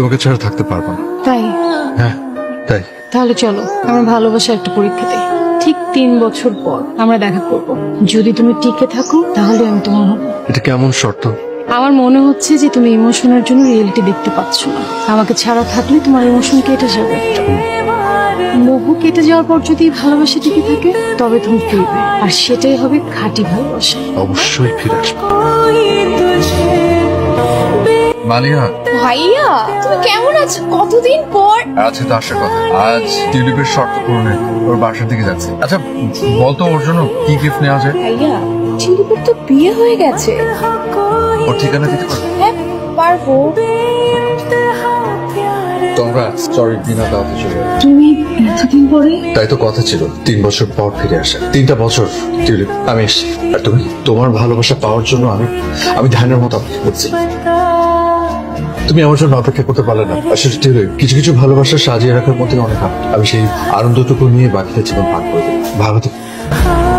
তোমাকে ছাড়া থাকতে পারবো না। তাই? হ্যাঁ তাই। তাহলে চলো আমরা ভালোবাসার একটা পরীক্ষা দিই। ঠিক 3 বছর পর আমরা দেখা করব। যদি তুমি টিকে থাকো তাহলে আমি তোমার হব। এটা কেমন শর্ত? আমার মনে হচ্ছে যে তুমি ইমোশনের জন্য রিয়েলিটি দেখতে পাচ্ছ না। আমাকে ছাড়া থাকলে তোমার ইমোশন কেটে যাবে। মোহ কেটে যাওয়ার পর যদি ভালোবাসা টিকে থাকে তবে তুমি ফিরবে, আর সেটাই হবে খাঁটি ভালোবাসা। অবশ্যই ফিরে আসবো। মালিয়া, ভাইয়া তুমি কেমন আছো? কতদিন পর। আছে তো আসার কথা। আজ টিউলিপের শর্ত পূরণে ওর বাসার দিকে যাচ্ছে। আচ্ছা বলতো ওর জন্য কি গিফট নেওয়া যায়? ভাইয়া টিলিপের তো বিয়ে হয়ে গেছে। ওর ঠিকানা দিতে পারবো? হ্যাঁ পারবো। তোমরা সরি ডিনার দাওয়াতে চলে যাবে। তুমি এতদিন পরে? তাই তো কথা ছিল 3 বছর পর ফিরে আসা। 3টা বছর টিউলিপ আমি এসেছি, আর তুমি তোমার ভালোবাসা পাওয়ার জন্য আমি ধ্যানের মতো অপেক্ষা করছি। তুমি আমার জন্য অপেক্ষা করতে পারলে না। আসলে টিউলিপ, কিছু কিছু ভালোবাসা সাজিয়ে রাখার মধ্যে অনেক আমি সেই আনন্দটুকু নিয়ে বাকিটা জীবন পার করে দিই। ভালো থেকো।